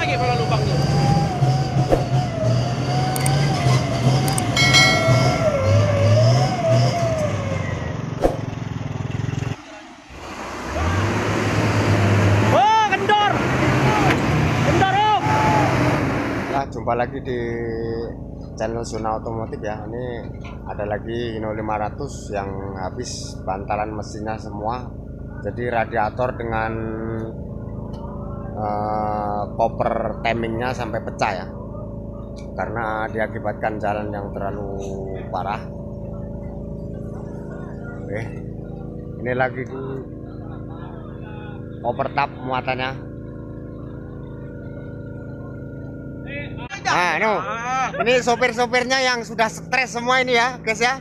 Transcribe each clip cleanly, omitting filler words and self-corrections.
lagi pada lubang tuh. Oh, kendor. Kendor, Om. Nah, jumpa lagi di channel Zona Otomotif ya. Ini ada lagi Hino 500 yang habis bantalan mesinnya semua. Jadi radiator dengan koper timingnya sampai pecah ya, karena diakibatkan jalan yang terlalu parah. Oke, ini lagi di overtap muatannya. Nah, ini sopir-sopirnya yang sudah stres semua ini ya, guys ya.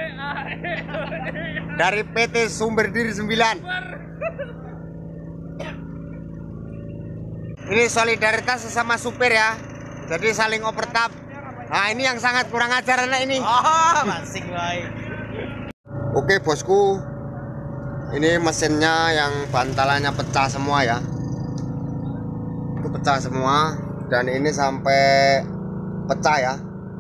Dari PT Sumber Diri 9. Ini solidaritas sesama supir ya. Jadi saling overtap. Nah, ini yang sangat kurang ajar anak ini. Masing baik. Oke, bosku. Ini mesinnya yang bantalannya pecah semua ya. Itu pecah semua dan ini sampai pecah ya.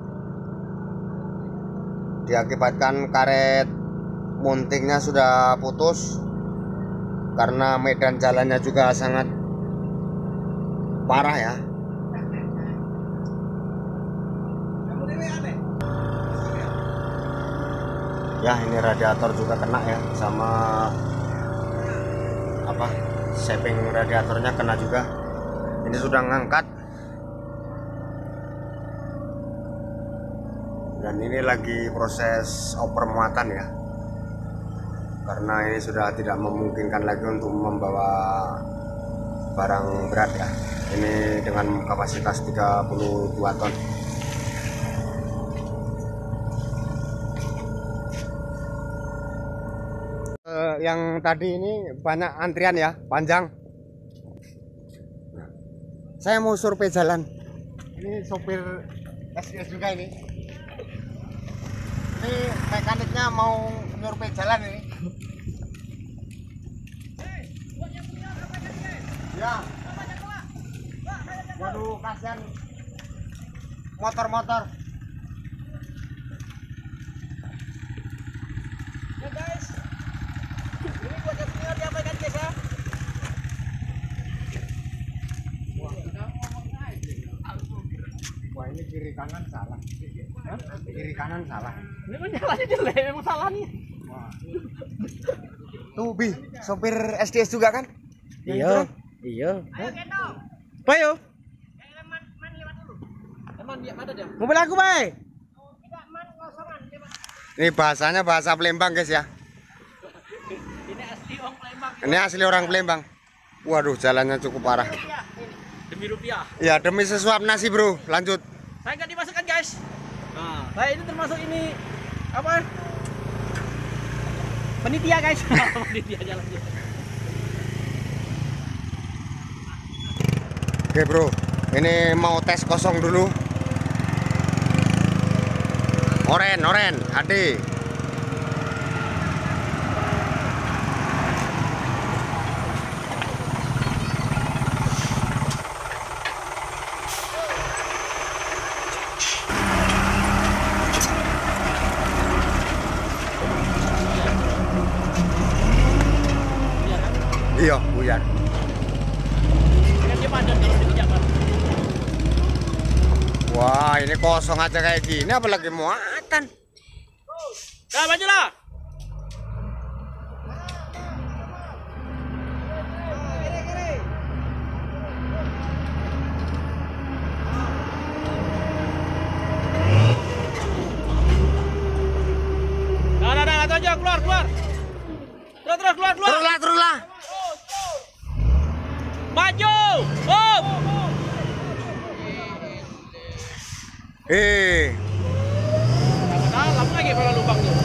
Diakibatkan karet mountingnya sudah putus karena medan jalannya juga sangat parah ya. Ya, ini radiator juga kena ya, sama apa, shaping radiatornya kena juga. Ini sudah ngangkat dan ini lagi proses oper muatan ya, karena ini sudah tidak memungkinkan lagi untuk membawa barang berat ya. Ini dengan kapasitas 32 ton. Yang tadi ini banyak antrian ya, panjang. Saya mau survei jalan. Ini sopir SDS juga ini. Ini mekaniknya mau survei jalan ini. Ya. Waduh, kasihan motor-motor. Ya guys, ini buat yang senior diapakan guys ya. Wah, ini kiri kanan salah. Hah? Kiri kanan salah. Ini kan jalannya jelek, emang salah nih. Wah. Tuh, Bi, sopir SDS juga kan? Iya, iya. Ayo. Mobil aku, Bay. Ini bahasanya bahasa Palembang, guys ya. Ini asli orang Palembang. Ini asli orang Palembang. Waduh, jalannya cukup parah. Demi rupiah. Ya, demi sesuap nasi, bro. Lanjut. Saya nggak dimasukkan, guys. Nah, saya ini termasuk ini apa? Penitia, guys. Penitia jalan. Oke, bro. Ini mau tes kosong dulu. Oren, Ade. Iya, buyar. Kan dia padat kalau dikejar. Wah, ini kosong aja kayak gini, apalagi muatan. Nah, majulah. Nah, atau aja keluar. Terus keluar. Teruslah. Maju. Om. Dalam lagi pada lubang tuh.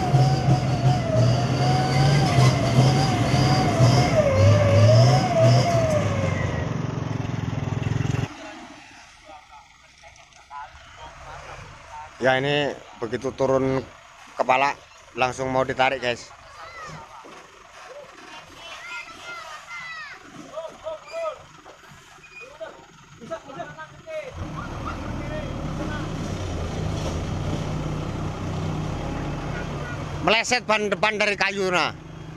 Ya, ini begitu turun kepala langsung mau ditarik, guys. Bisa. meleset ban depan dari kayu nah.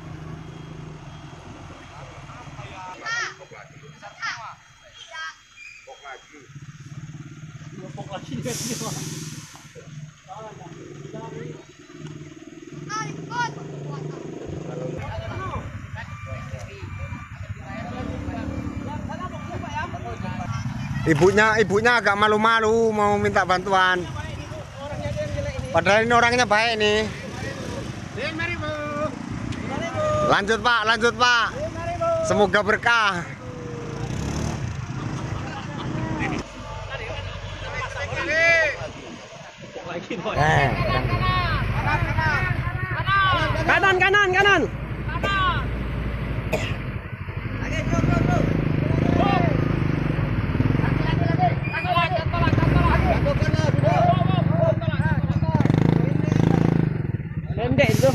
Ibunya agak malu-malu mau minta bantuan. Padahal ini orangnya baik nih. Lanjut Pak. Semoga berkah. Kanan. Pendek itu.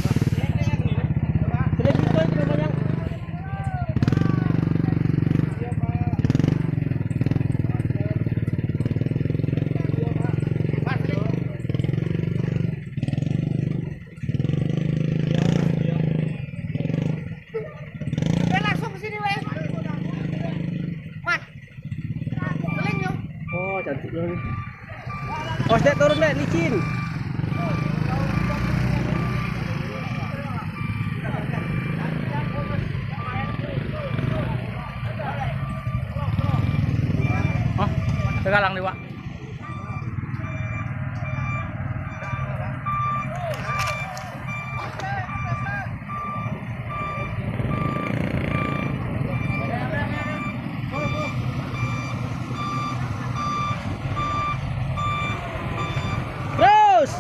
Oh, cantiknya nih. Oh, Dek, turun Dek, licin. Oh, tegalang nih, Pak. Terus.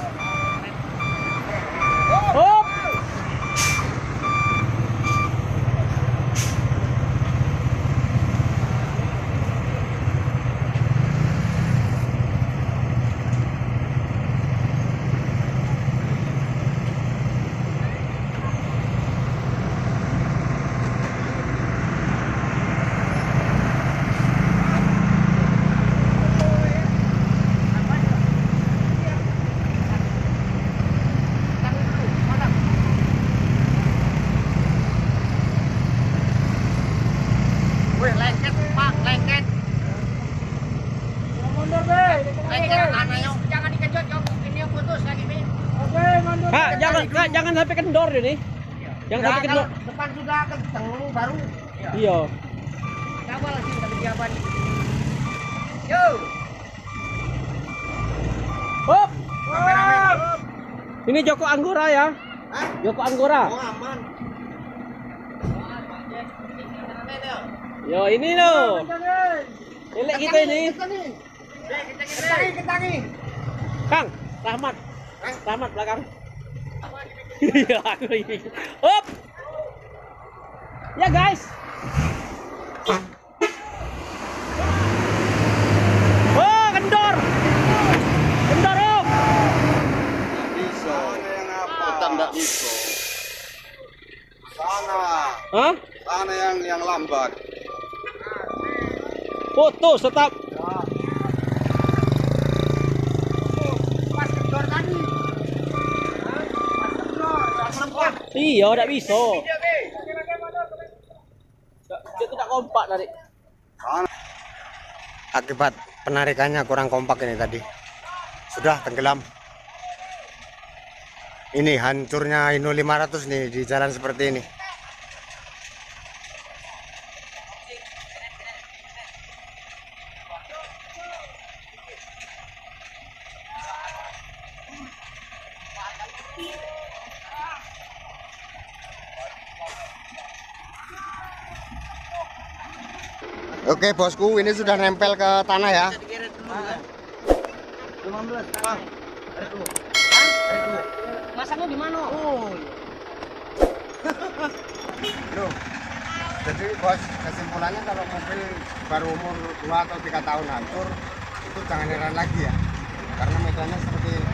Hop. Lengket Pak, lengket. Mundur, Be. Lengket mana yuk? Jangan dikejut yuk, ini yang putus lagi nih. Oke, mundur. Kak, jangan sampai kendor ini. Jangan sampai kendor. Depan sudah kenceng baru. Iya. Coba lagi tapi jawaban. Yo. Hop. Ini Joko Anggora ya. Hah? Joko Anggora. Oh, aman. Yo, ini loh. Milik kita ini. Ketangi. Kang, Rahmat. Rahmat belakang. Iya, aku ini. Hop. Ya, guys. Oh, kendor. Kendor, Om. Bisa. Kita enggak bisa. Sana. Hah? Sana yang lambat. Putus tetap. Pas kendor tadi. Iya, tidak bisa. Dia tidak kompak tadi. Akibat penarikannya kurang kompak ini tadi. Sudah tenggelam. Ini hancurnya Hino 500 nih di jalan seperti ini. Oke bosku, ini sudah nempel ke tanah ya. Masangnya di mana? Oh. Bro, jadi bos, kesimpulannya kalau mobil baru umur 2 atau 3 tahun hancur, itu jangan heran lagi ya. Karena medannya seperti ini.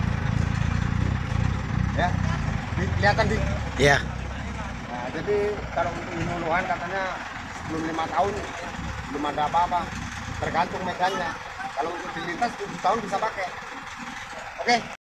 Ya, kelihatan di. Iya. Nah, jadi kalau untuk Hino katanya sebelum 5 tahun belum ada apa-apa. Tergantung medannya. Kalau untuk dilintas 7 tahun bisa pakai. Oke.